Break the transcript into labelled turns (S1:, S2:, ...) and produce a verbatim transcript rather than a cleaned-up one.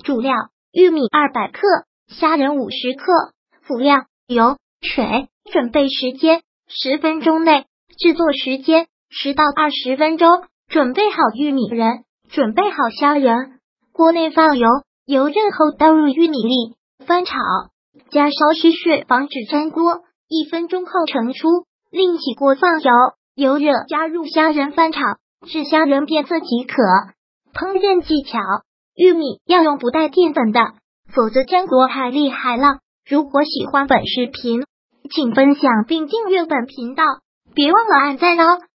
S1: 主料玉米二百克，虾仁五十克。辅料油、水。准备时间十分钟内，制作时间十到二十分钟。准备好玉米仁，准备好虾仁，锅内放油，油热后倒入玉米粒，翻炒，加少许水防止粘锅。一分钟后盛出，另起锅放油，油热加入虾仁翻炒，至虾仁变色即可。烹饪技巧：玉米要用不带淀粉的，否则粘锅海里海浪。如果喜欢本视频，请分享并订阅本频道，别忘了按赞哦。